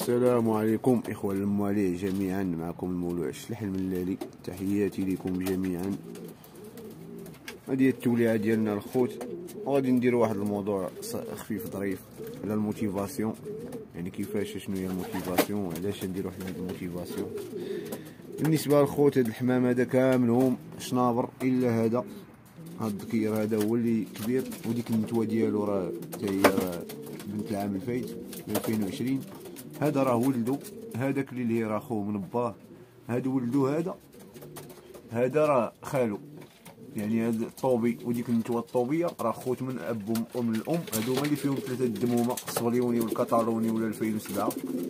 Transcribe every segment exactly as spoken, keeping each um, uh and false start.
السلام عليكم إخوان المواليه جميعا، معكم المولوع الشلحل من اللالي. تحياتي لكم جميعا. هذه التوليعه ديالنا الخوت، وغادي ندير واحد الموضوع خفيف ظريف على الموتيفاسيون، يعني كيفاش شنو هي الموتيفاسيون وعلاش ندير واحد الموتيفاسيون. بالنسبه للخوت، هاد الحمام هذا كاملهم شنابر الا هذا هاد الذكير هذا هو اللي كبير، وديك النتوه ديالو راه حتى هي بنت العام الفايت ألفين وعشرين. هذا راه ولدو، هذاك اللي راه خوه من باه، هذا ولدو، هذا هذا راه خالو، يعني هاد الطوبي وديك النتوه الطوبيه راه خوت من اب ومن الام. هادو هما اللي فيهم ثلاثه الدمومه، الصبليوني والكتالوني ولا ألفين وسبعة.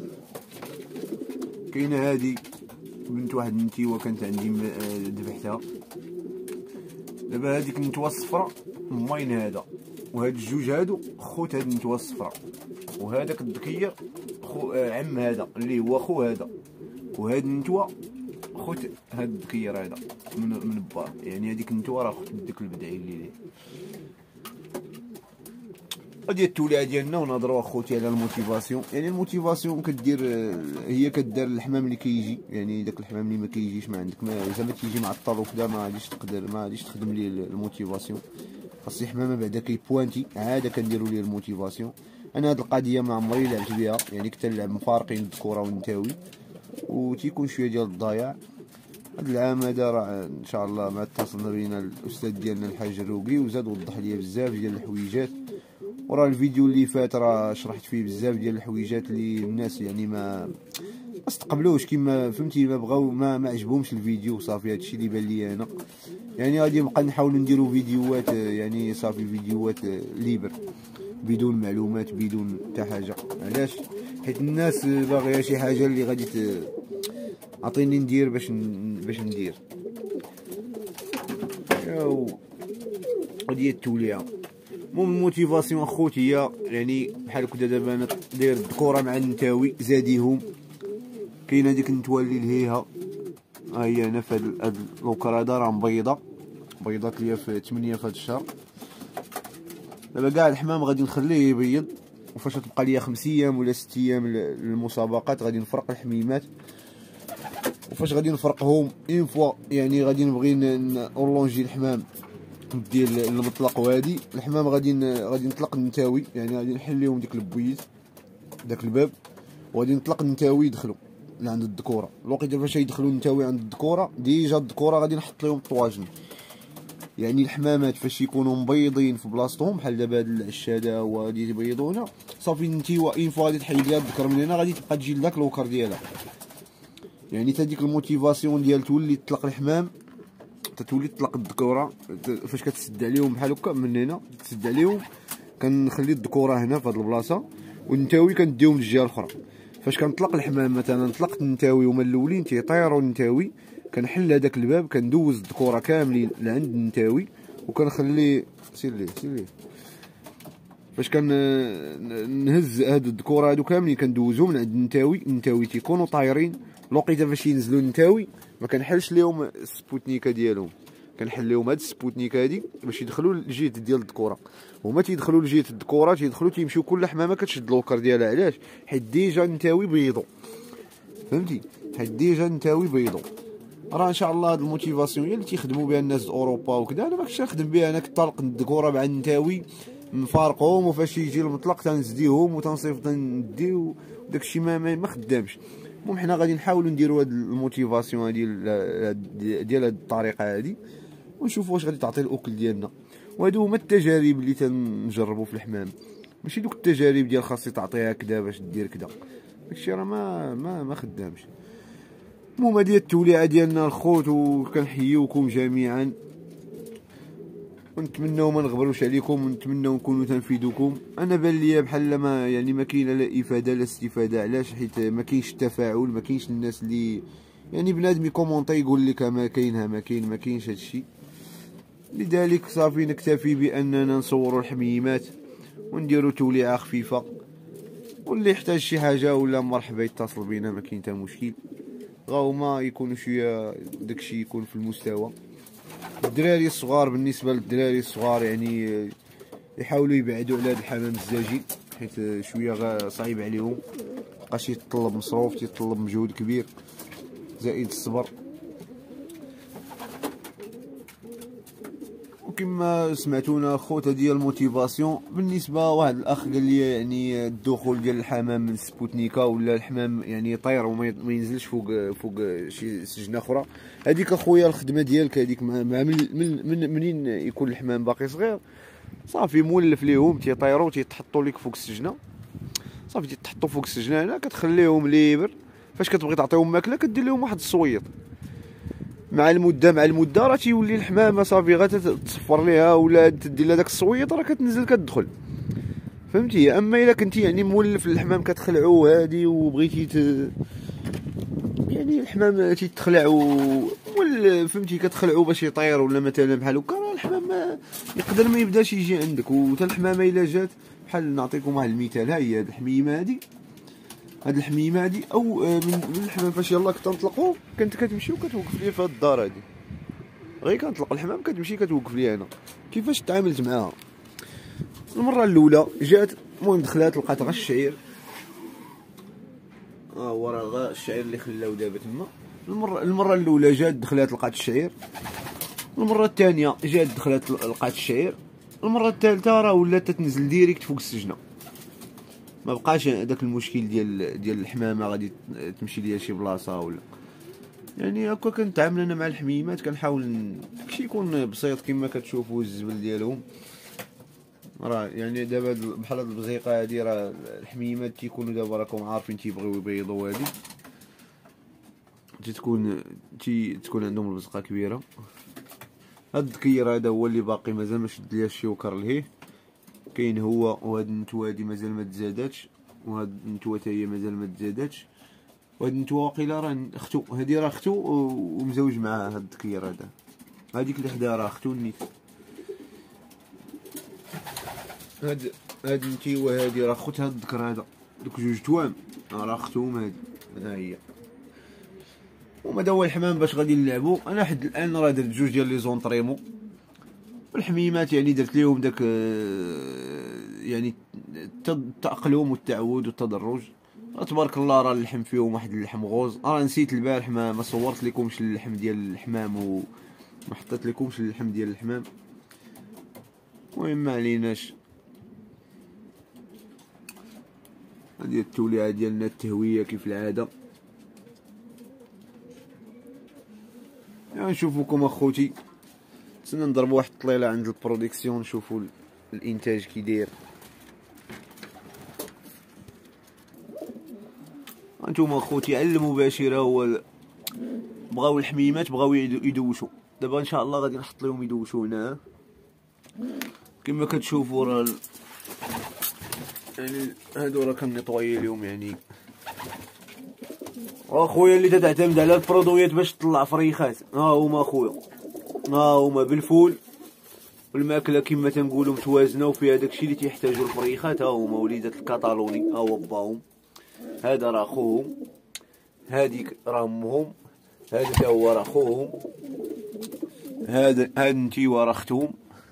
كاينه هادي بنت واحد النتيوه كانت عندي ذبحتها. دابا هاديك النتوه الصفراء ماين هذا، وهاد الجوج هادو خوت هاد النتوه الصفراء، وهذاك الذكير خو عم هذا اللي هو خو هذا، وهاد النتوه خوت هاد الذكير هذا من من با، يعني هذيك النتوه راه خوت داك البدعي اللي ليه. هادي التوليعه ديالنا، ونهضروا اخوتي على الموتيفاسيون. يعني الموتيفاسيون كدير هي كدار الحمام اللي كيجي، يعني داك الحمام اللي ما كيجيش ما عندك، ما زعما تيجي معطل وكذا، ما غاديش تقدر ما غاديش تخدم ليه الموتيفاسيون. خاص حمامه بعدا كيبوانتي عاده كنديروا ليه الموتيفاسيون. انا هاد القضيه ما عمري لعبت بها، يعني كنت نلعب مفارقين الذكوره والنتاوي، وتيكون شويه ديال الضياع. هاد العام هذا راه ان شاء الله ما اتصلنا بينا الاستاذ ديالنا الحاج الروقي، وزاد وضح لي بزاف ديال الحويجات. وراه الفيديو اللي فات راه شرحت فيه بزاف ديال الحويجات اللي الناس يعني ما ما استقبلوش كيما فهمتي، ما بغاو ما, ما عجبهمش الفيديو صافي. هادشي اللي بان لي انا، يعني غادي نبقى نحاولوا نديروا فيديوهات، يعني صافي فيديوهات ليبر بدون معلومات بدون حتى حاجه. علاش؟ حيت الناس باغيه شي حاجه اللي غادي عطيني ندير باش باش ندير. ياو هادي هي التوليعه. المهم الموتيفاسيون اخوتي هي يعني بحال هكا. دابا انا داير الذكوره مع النتاوي زاديهم. كاينه ديك النتوه اللي لهيها، ها هي هنا في هاد الوكر هذا راه مبيضه، بيضات ليا في ثمانية في هاد الشهر. دابا كاع الحمام غادي نخليه يبيض، وفاش تبقى ليا خمس ايام ولا ست ايام للمسابقات غادي نفرق الحميمات. وفاش غادي نفرقهم اون فوا، يعني غادي نبغي نورلونجي الحمام ديال المطلق، وهادي الحمام غادي غادي نطلق النتاوي، يعني غادي نحل لهم ديك البويز داك الباب، وغادي نطلق النتاوي يدخلوا لعند الذكوره. الوقيته فاش يدخلوا النتاوي عند الذكوره ديجا الذكوره غادي نحط لهم الطواجن. يعني الحمامات فاش يكونوا مبيضين في بلاصتهم بحال دابا هاد العش هذا هو غادي يبيضونا، صافي النتيوه اين فوا غادي تحيد ليها الذكر من هنا غادي تبقى تجي لذاك الوكر ديالها. يعني حتى ديك الموتيفاسيون ديال تولي تطلق الحمام، تتولي تطلق الذكوره. فاش كتسد عليهم بحال هكا من هنا تسد عليهم، كنخلي الذكوره هنا في هاد البلاصه، والنتاوي كنديهم للجهه الاخرى. فاش كنطلق الحمام مثلا طلقت النتاوي هما الاولين تيطيروا النتاوي، كنحل هذاك الباب كندوز الذكوره كاملين لعند النتاوي، وكنخلي سير ليه سير ليه فاش كنهز هاد الذكوره هادو كاملين كندوزهم من عند النتاوي. النتاوي تيكونوا طايرين. الوقيته فاش ينزلوا النتاوي ما كنحلش ليهم السبوتنيكه ديالهم، كنحل لهم هاد السبوتنيكه هادي باش يدخلوا للجهه ديال الذكوره. هما تيدخلوا لجهه الذكوره، تيدخلوا تيمشيو كل حمامه كتشد الوكر ديالها. علاش؟ حيت ديجا النتاوي بيضوا، فهمتي؟ حيت ديجا النتاوي بيضوا. راه ان شاء الله هاد الموتيفاسيون هي اللي تيخدموا بها الناس اوروبا وكذا. انا ماكنتش نخدم بها، انا كنطلق الذكوره مع النتاوي نفارقهم، وفاش يجي المطلق تنزديهم وتنصيفط نديو داكشي ما ما خدامش. المهم حنا غادي نحاولوا نديروا هاد الموتيفاسيون هادي ديال هاد الطريقه هادي، ونشوفوا واش غادي تعطي الاكل ديالنا. وهادو هما التجارب اللي تنجربوا في الحمام، ماشي دوك التجارب ديال خاصك تعطيها كدا باش دير كدا، داكشي راه ما ما ما خدامش. المهم هادي التوليعه ديالنا الخوت، وكنحييوكم جميعا، ونتمناو ما نغبروش عليكم، ونتمناو نكونوا تنفيدوكم. انا بان ليا بحال ما يعني ما كاينه لا افاده لا استفاده. علاش؟ حيت ما كاينش التفاعل، ما كاينش الناس اللي يعني بنادم يكومونطي يقول لك ما كاينها ما كاين ما كاينش هادشي. لذلك صافي نكتفي باننا نصوروا الحميمات ونديروا توليعه خفيفه، واللي يحتاج شي حاجه ولا مرحبا يتصل بينا، ما كاين حتى مشكل. غاو ما يكونوا شويه داكشي يكون في المستوى. الدراري الصغار، بالنسبه للدراري الصغار يعني يحاولوا يبعدوا على هذا الحمام الزاجي، حيت شويه صعيب عليهم. لحقاش يتطلب مصروف، تيطلب مجهود كبير زائد الصبر. وكما سمعتونا خوت هادي هي الموتيفاسيون. بالنسبه واحد الاخ قال لي يعني الدخول ديال الحمام من سبوتنيكا ولا الحمام يعني يطير وما ينزلش فوق فوق شي سجنه اخرى. هذيك اخويا الخدمه ديالك هذيك مع من من منين يكون الحمام باقي صغير صافي مولف ليهم تيطيروا تيتحطوا لك فوق السجنه، صافي تيتحطوا فوق السجنه هنا كتخليهم ليبر. فاش كتبغي تعطيهم ماكله كدير لهم واحد الصويط، مع المده مع المده راه تيولي الحمامه صافي غا تصفر ليها ولا تدير لها داك الصويط راه كتنزل كتدخل، فهمتي. اما الا كنتي يعني مولف الحمام كتخلعو هادي وبغيتي ت... يعني الحمام تيتخلع و ولا فهمتي كتخلعو باش يطير ولا مثلا بحال هكا، راه الحمام يقدر ما يبداش يجي عندك. وتا الحمامه الا جات بحال نعطيكم واحد المثال، ها هي هاد الحميمه هادي هاد الحميمه هادي او من الحمام فاش يلاه كتنطلقوا كنت كتمشي وكتوقف ليا في هاد الدار هادي، غير كنطلق الحمام كتمشي كتوقف ليا هنا. كيفاش تعاملت معاها؟ المره الاولى جات المهم دخلات لقات غير الشعير، ها هو راه غير الشعير اللي خلاو دابا تما. المره المره الاولى جات دخلات لقات الشعير، المره الثانيه جات دخلات لقات الشعير، المره الثالثه راه ولات تتنزل ديريكت فوق السجنه. ما بقاش داك المشكل ديال ديال الحمامه غادي تمشي ليا شي بلاصه ولا يعني هكا. كنتعامل انا مع الحميمات كنحاول داكشي يكون بسيط كما كتشوفوا الزبل ديالهم. راه يعني دابا بحال هاد البزيقه هادي راه الحميمات تيكونوا دابا راكم عارفين تيبغيو يبيضوا هادي، تتكون تي تكون عندهم البزقه كبيره. هاد الذكير هذا هو اللي باقي مازال ما شد ليا الشوكر لهيه، كاين هو وهاد النتوه هادي مازال ما تزاداتش، وهاد النتوه حتى هي مازال ما تزاداتش، وهاد النتوه واقيلا راه اختو، هادي راه اختو ومزوج معاها هاد الذكير هذا، هاديك اللي حداها راه اختو النيت. هاد هاد النتيوه هادي راه خوت هاد الذكر هذا، دوك جوج توام راه اختهم هادي، ها هي. وما دا هو الحمام باش غادي نلعبو. انا حد الان راه درت جوج ديال لي زونطريمون. الحميمات يعني درت ليهم داك يعني التأقلم والتعود والتدرج. تبارك الله راه اللحم فيهم واحد اللحم غوز. راه نسيت البارح ما, ما صورت لكمش اللحم ديال الحمام وما حطيت لكمش اللحم ديال الحمام، المهم ما عليناش. هذه التوليعه ديالنا التهويه كيف العاده. يعني نشوفوكم اخوتي، نتسنى نضربوا واحد الطليله عند البرودكسيون نشوفوا الانتاج كي داير. هانتوما اخوتي على المباشره هو بغاو الحميمات بغاو يدوشوا. دابا ان شاء الله غادي نحط لهم يدوشوا هنا كما كتشوفوا. راه يعني هادو راه كنطوي لهم يعني. واخويا اللي تتعتمد على البرودويات باش تطلع فريخات ها هما اخويا، ها هما بالفول والماكله كما تنقولوا متوازنه وفيها داكشي اللي تيحتاجوا الفريخات. ها هما وليدات الكطالوني، ها هو باهم، هذا راه خوهم، هذيك راه امهم، هذا تا هو راه خوهم، هذا هاد نتيوا راه اختهم،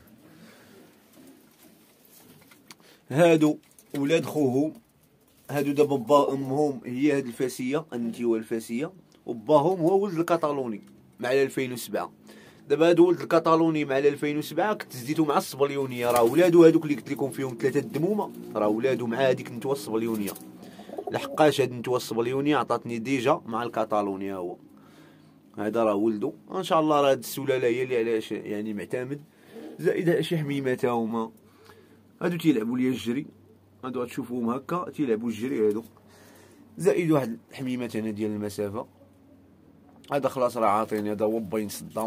هادو ولاد خوهم، هادو دابا با امهم هي هاد الفاسيه النتيوا الفاسيه، وباهم هو ولد الكطالوني مع ألفين وسبعة. دابا هادو ولد الكطالوني مع ألفين وسبعة كنت زديتو مع الصبليونيه، راه ولادو هادوك اللي قلت لكم فيهم ثلاثه الدمومه راه ولادو مع هذيك النتوه الصبليونيه. لحقاش هاد النتوه الصبليونيه عطاتني ديجا مع الكطالونيا، هو هذا راه ولدو. ان شاء الله راه هاد السلاله هي اللي علاش يعني معتمد، زائد شي حميمات هما هادو تيلعبوا ليا الجري، هادو غتشوفوهم هكا تيلعبوا الجري هادو، زائد واحد الحميمات هنا ديال المسافه. هذا خلاص راه عاطيني، هذا هو بين صدام.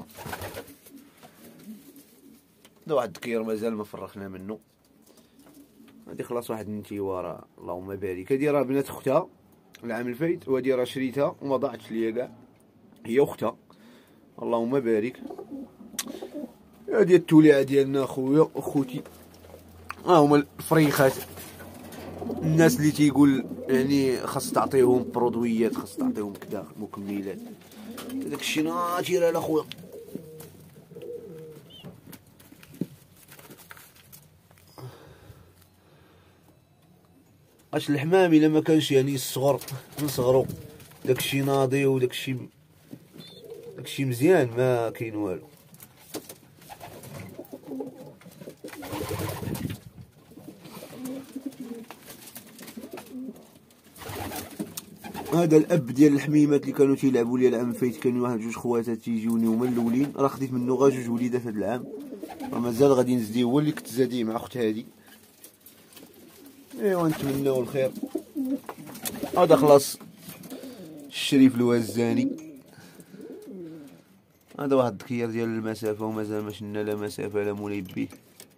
هذا واحد الدكير مازال ما فرخنا منه. هادي خلاص واحد النتيوه راه اللهم بارك، هادي راه بنات اختها العام الفايت، وهادي راه شريتها وما ضاعتش ليا كاع، هي اختها اللهم بارك. هادي التوليعه ديالنا اخويا اخوتي، ها هما الفريخات. الناس اللي تيقول يعني خاص تعطيهم برودويات، خاص تعطيهم كذا مكملات، داكشي ناتيرال اخويا. اش الحمام الا ما كانش يعني الصغر من صغرو داكشي ناضي وداكشي داكشي مزيان ما كاين والو. هذا الاب ديال الحميمات اللي كانوا تيلعبوا لي العام فايت، كانوا واحد جوج خواتات تيجيوني هما الاولين، راه خديت منه غا جوج وليدات هذا العام، راه مازال غادي نزديه، هو اللي كنت زاديه مع اخت هادي. ايوا نتمناو الخير. هذا خلاص الشريف الوزاني، هذا واحد الذكير ديال المسافه ومازال ما شلنا لا مسافه لا مولاي بيه.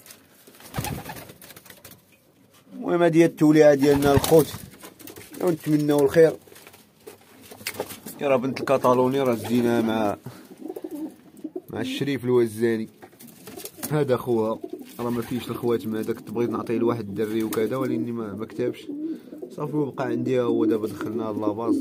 المهم هادي هي التوليعه ديالنا الخوت، ونتمناو الخير. راه بنت الكطالوني راه زديناها مع مع الشريف الوزاني، هذا خوها راه ما فيش الخواتم. هذاك بغيت نعطيه لواحد الدري وكذا ولكن ما ما كتبش صافي، وبقى عندي هو دابا دخلناه لاباز.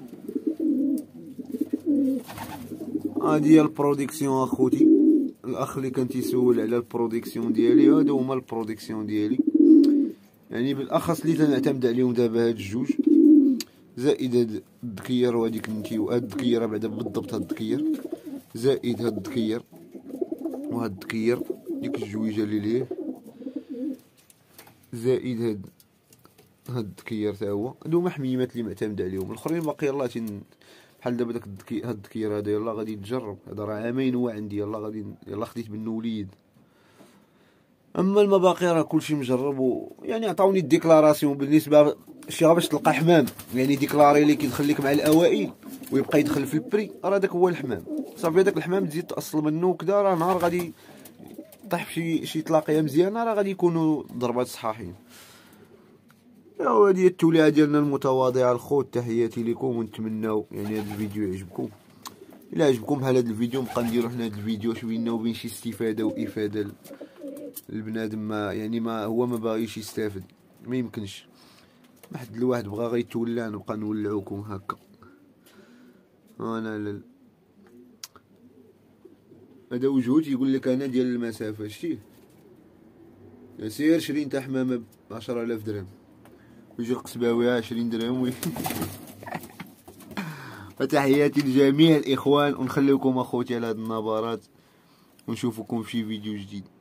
هادي هي البروديكسيون اخوتي، الاخ اللي كان تيسول على البروديكسيون ديالي، هادو هما البروديكسيون ديالي، يعني بالاخص اللي تنعتمد عليهم دابا هاد الجوج، زائد هاد الذكير وهاديك نتي، وهاد الذكيره بعدا بالضبط هاد الذكير، زائد هاد الذكير وهاد الذكير ديك الجويجه اللي ليه، زائد هاد هاد الذكير تا هو. هادو هما حميمات اللي معتمد عليهم، الاخرين باقي يلاه تن بحال دابا داك الذكي هاد الذكير هذا يلاه غادي يتجرب، هذا راه عامين هو عندي، يلاه غادي يلاه خديت منه وليد. اما المباقي راه كلشي مجرب، و يعني عطاوني الديكلاراسيون بالنسبه شي غا باش تلقى حمام يعني ديكلاري لي كيدخل لك مع الاوائل ويبقى يدخل في البري، راه داك هو الحمام صافي. هذاك الحمام تزيد تاصل منه وكذا، راه نهار غادي طيح في شي شي طلاقيه مزيانه راه غادي يكونوا ضربات صحاحين. ايوا هذه هي التوليعه ديالنا المتواضعه الخوت، تحياتي لكم، ونتمناو يعني هذا الفيديو يعجبكم. الا عجبكم بحال هذا الفيديو نبقى نديرو حنا هذا الفيديو بيننا وبين شي استفاده وافاده البنادم، ما يعني ما هو ما باغيش يستافد، ما يمكنش. واحد الواحد بغا غير يتولى نبقى نولعوكم هكا. انا لا هذا وجهو تيقول لك انا ديال المسافه، شتيه سير شري نتا حمامه بعشرة آلاف درهم ويجي القصباوي عشرين درهم وي... فتحياتي لجميع الاخوان، ونخليكم اخوتي على هاد النبرات، ونشوفكم في شي فيديو جديد.